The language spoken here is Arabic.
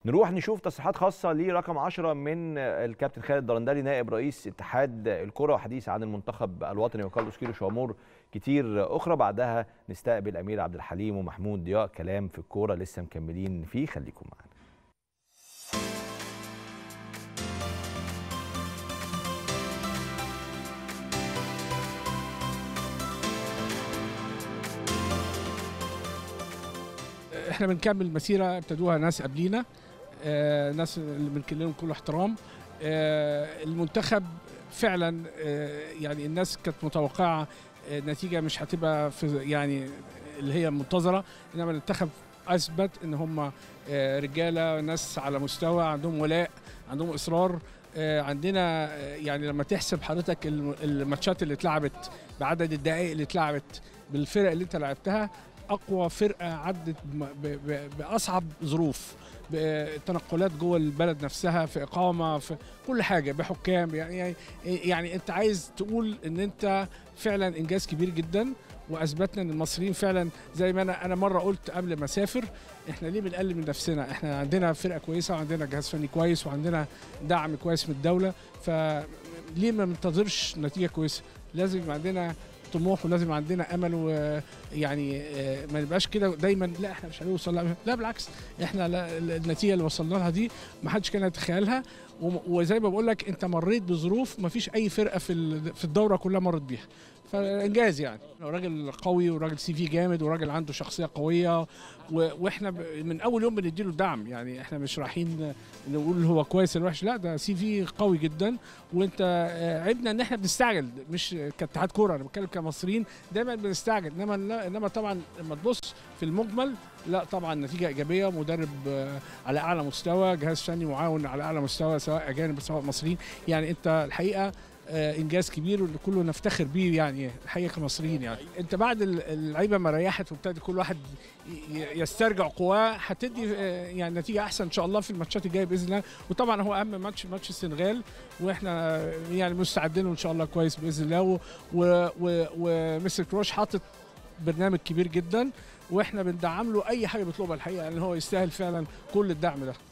نروح نشوف تصريحات خاصة لرقم 10 من الكابتن خالد درندلي نائب رئيس اتحاد الكرة وحديث عن المنتخب الوطني وكارلوس كيروش وامور كتير اخرى. بعدها نستقبل امير عبد الحليم ومحمود ضياء، كلام في الكورة لسه مكملين فيه، خليكم معانا. احنا بنكمل مسيره ابتدوها ناس قبلينا، ناس اللي بنكلمهم كل احترام. المنتخب فعلا يعني الناس كانت متوقعه نتيجه مش هتبقى في يعني اللي هي منتظره، انما المنتخب اثبت ان هم رجاله، ناس على مستوى، عندهم ولاء، عندهم اصرار. عندنا يعني لما تحسب حضرتك الماتشات اللي اتلعبت بعدد الدقائق اللي اتلعبت بالفرق اللي انت لعبتها، اقوى فرقه عدت باصعب ظروف، بتنقلات جوه البلد نفسها، في اقامه، في كل حاجه، بحكام. يعني انت عايز تقول ان انت فعلا انجاز كبير جدا، واثبتنا ان المصريين فعلا زي ما انا مره قلت قبل ما اسافر، احنا ليه بنقلل من نفسنا؟ احنا عندنا فرقه كويسه، وعندنا جهاز فني كويس، وعندنا دعم كويس من الدوله، فليه ما ننتظرش نتيجه كويسه؟ لازم يبقى عندنا طموح، ولازم عندنا امل، ويعني ما نبقاش كده دايما لا احنا مش هنوصل، لا بالعكس، احنا النتيجه اللي وصلنا لها دي ما حدش كان يتخيلها. وزي ما بقول لك انت مريت بظروف ما فيش اي فرقه في الدوره كلها مرت بيها، فانجاز. يعني راجل قوي، وراجل سي في جامد، وراجل عنده شخصيه قويه، واحنا من اول يوم بنديله الدعم. يعني احنا مش رايحين نقول هو كويس ولا وحش، لا ده سي في قوي جدا. وانت عيبنا ان احنا بنستعجل، مش كاتحاد كوره، انا بتكلم كمصريين دايما بنستعجل، انما طبعا لما تبص في المجمل لا طبعا نتيجه ايجابيه، مدرب على اعلى مستوى، جهاز فني معاون على اعلى مستوى، سواء اجانب سواء مصريين. يعني انت الحقيقه انجاز كبير واللي كله نفتخر بيه، يعني الحقيقه كمصريين. يعني انت بعد اللعيبه ما ريحت وابتدى كل واحد يسترجع قواه، هتدي يعني نتيجه احسن ان شاء الله في الماتشات الجايه باذن الله. وطبعا هو اهم ماتش السنغال، واحنا يعني مستعدين ان شاء الله كويس باذن الله. ومستر كروش حاطط برنامج كبير جدا، واحنا بندعم له اي حاجه بيطلبها الحقيقه، لان هو يستاهل فعلا كل الدعم ده.